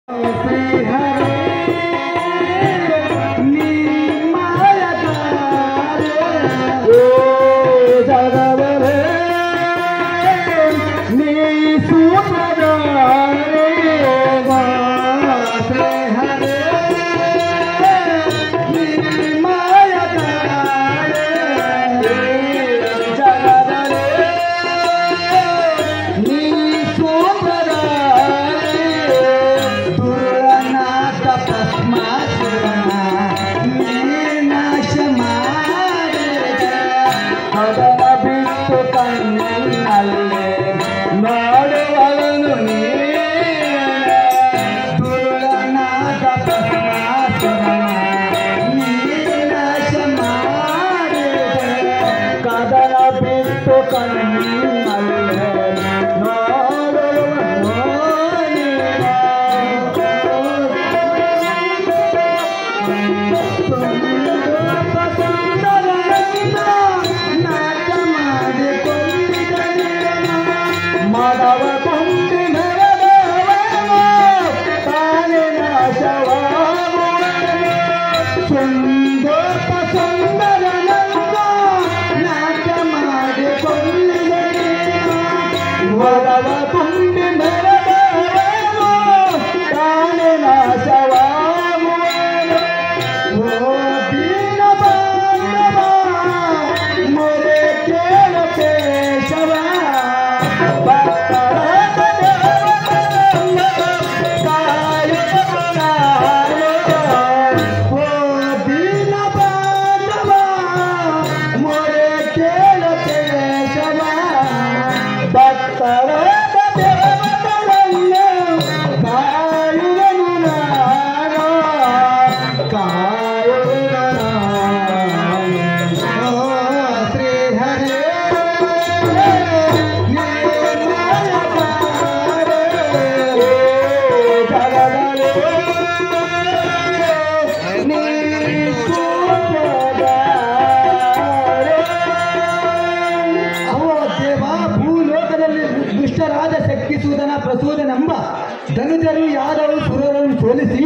ಪ್ರಚೋದನೆಂಬ ಧನುಜರು ಯಾದವರು ಸುರರನ್ನು ಸೋಲಿಸಿ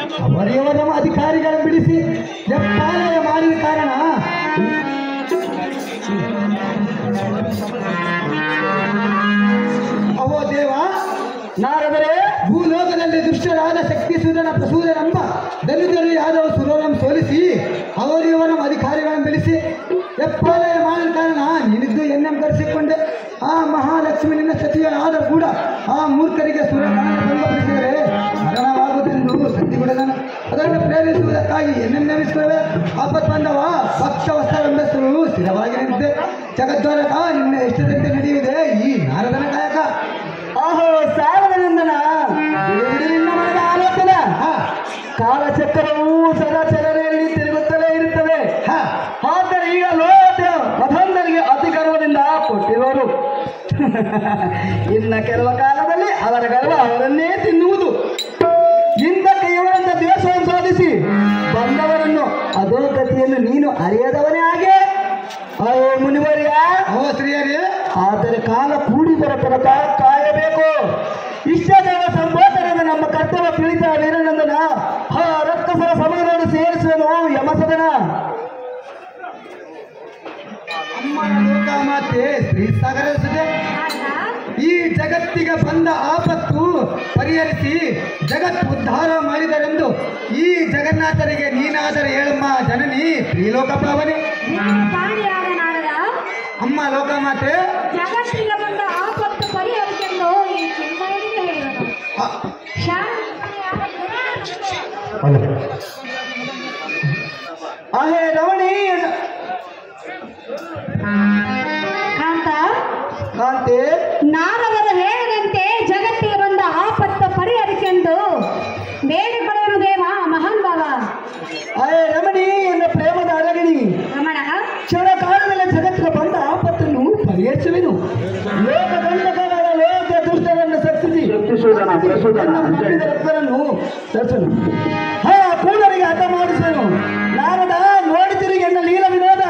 ಅವರಿವರ ಅಧಿಕಾರಿಗಳನ್ನು ಬಿಡಿಸಿ ಜಪಾಲಯ ಮಾಡಿದ ಕಾರಣ ಅವೋ ದೇವ ನಾರದರೆ ಭೂಲೋಕದಲ್ಲಿ ದುಷ್ಟರಾದ ಶಕ್ತಿಸೂದನ ಪ್ರಸೂದನೆಂಬ ಧನುಜರು ಯಾದವ ಸುರರನ್ನು ಸೋಲಿಸಿ ಅವರಿವರ ಅಧಿಕಾರಿಗಳನ್ನು ಬಿಡಿಸಿ ಜಪಾಲಯ ಮಾಡಿದ ಕಾರಣ ನಿನ್ನಿದ್ದು ಎನ್ನೆಂ ಕರೆಸಿಕೊಂಡೆ ಆ ಮಹಾಲಕ್ಷ್ಮಿ ನಿನ್ನ ಸತಿಯನಾದ ಕೂಡ ಆ ಮೂರ್ಖರಿಗೆ ಸುರಪಡಿಸಿದರೆ ಮರಣವಾಗುವುದೆಂದು ಸಂಧಿಗುಡದನು ಅದನ್ನು ಪ್ರೇರಿಸುವುದಕ್ಕಾಗಿ ಎನ್ನೆನ್ನೆನಿಸುತ್ತವೆ ಆಪತ್ ಬಂದವ ಭಕ್ಷ ವಸ್ತ್ರವೆಂಬೆಸರು ಸ್ಥಿರವಾಗಿ ನಿಂತಿದೆ ಜಗದ್ವಾರಕ ನಿನ್ನ ಇಷ್ಟದಂತೆ ನಡೆಯುವುದೇ ಈ ನಾರದನ ಕಾಯಕ. ಆಹೋ ಸಾರದನಂದನ ನಿನ್ನ ಮನದ ಆಲೋಚನೆ ಕಾಲಚಕ್ರವು ಸದಾ ಚಲನೆಯಲ್ಲಿ ತಿರುಗುತ್ತಲೇ ಇರುತ್ತವೆ. ಆದರೆ ಈಗ ಲೋಕ ಮಧಂದರಿಗೆ ಅತಿ ಗರ್ವದಿಂದ ಕೊಟ್ಟಿರುವರು. ಇನ್ನ ಕೆಲವ ಕಾಲದಲ್ಲಿ ಅವರ ಗರ್ವ ಅವರನ್ನೇ ತಿನ್ನುವುದು. ಹಿಂದಕ್ಕೆ ಇವರಂತ ದೇಶವನ್ನು ಸಾಧಿಸಿ ಬಂದವರನ್ನು ಅದೋ ಗತಿಯನ್ನು ನೀನು ಅರಿಯದವನೇ ಹಾಗೆ ಅಯ್ಯೋ ಮುನಿವರ್ಯ ಓ ಸ್ತ್ರೀಯರೇ, ಆದರೆ ಕಾಲ ಕೂಡಿ ಬರ ತನಕ ಕಾಯಬೇಕು. ಇಷ್ಟದೇವ ಸಂಬೋಧನೆಯಿಂದ ನಮ್ಮ ಕರ್ತವ್ಯ ತಿಳಿದ ವೀರನಂದನ ರಕ್ತಸರ ಸಮಯವನ್ನು ಸೇರಿಸುವನು ಯಮಸದನ. ಅಮ್ಮನ ಲೋಕಮಾತೆ ಶ್ರೀ ಸಾಗರಿಸಿದೆ. ಈ ಜಗತ್ತಿಗೆ ಬಂದ ಆಪತ್ತು ಪರಿಹರಿಸಿ ಜಗತ್ ಉದ್ಧಾರ ಮಾಡಿದರೆಂದು ಈ ಜಗನ್ನಾಥರಿಗೆ ನೀನಾದರೆ ಹೇಳಮ್ಮ ಜನನಿ ತ್ರಿಲೋಕ ಪಾವನೆ. ಅಮ್ಮ ಲೋಕಮಾತೆ ಜಗತ್ತಿಗೆ ಬಂದ ಆಪತ್ತು ಪರಿಹರಿಸಲು ಈ ಚಿಂತನೆಯಿಂದ ಹೇಳಿದನು. ಅಹೇ ರಮಣಿ ಕಾಂತೆ, ನಾರದರು ಹೇಳಿದಂತೆ ಜಗತ್ತಿಗೆ ಬಂದ ಆಪತ್ತು ಪರಿಹರಿಸೆಂದು ಬೇಡಿಕೊಳ್ಳುವನು ದೇವ ಮಹಾನ್ ಭಾವ. ಅಹೇ ರಮಣಿ ಎನ್ನ ಪ್ರೇಮದ ಅರಗಿಣಿ, ರಮಣ ಕ್ಷಣ ಕಾಲದಲ್ಲಿ ಜಗತ್ತಿಗೆ ಬಂದ ಆಪತ್ತನ್ನು ಪರಿಹರಿಸುವೆನು. ಲೋಕ ದಂಡಕರಾದ ಲೋಕ ದುಷ್ಟರನ್ನು ಸತ್ತಿಸಿ ರಕ್ತರನ್ನು ಸರಿಸನು. ಕೂಡರಿಗೆ ಹಠ ಮಾಡಿಸುವೆನು. ನಾರದ ನೋಡಿದಿರಿ ಎನ್ನ ಲೀಲ ವಿನೋದ.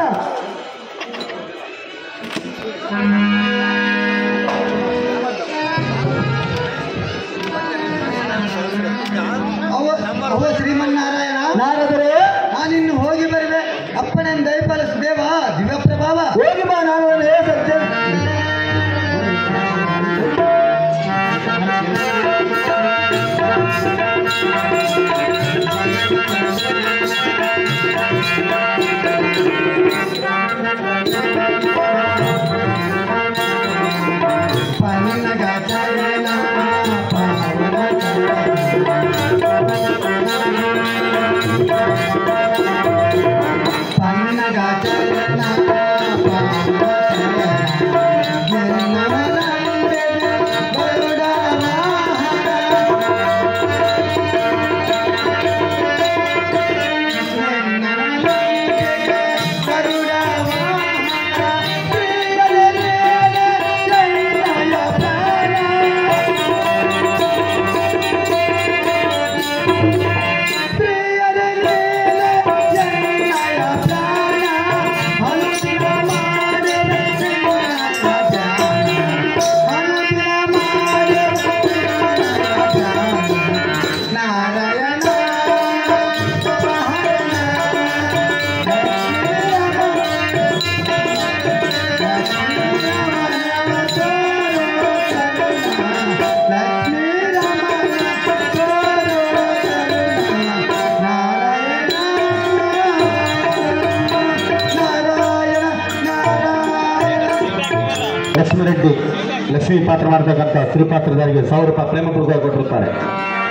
ಚರಣ ಪಾವನ ಪನ್ನಗ ಚರಣ ಲಕ್ಷ್ಮೀರೆಡ್ಡಿ ಲಕ್ಷ್ಮೀ ಪಾತ್ರ ಮಾಡತಕ್ಕಂಥ ಸ್ತ್ರೀ ಪಾತ್ರಧಾರಿಗೆ 1000 ರೂಪಾಯಿ ಪ್ರೇಮ ಪುರಸ್ಕಾರ ಕೊಟ್ಟಿರುತ್ತಾರೆ.